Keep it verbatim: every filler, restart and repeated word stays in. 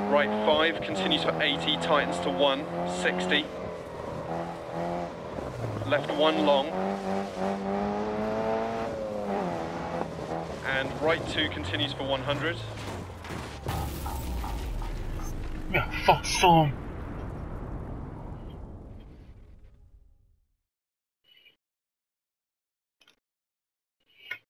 Right five continues for eighty, tightens to one, sixty. Left one long. And right two continues for one hundred. Yeah, fuck some.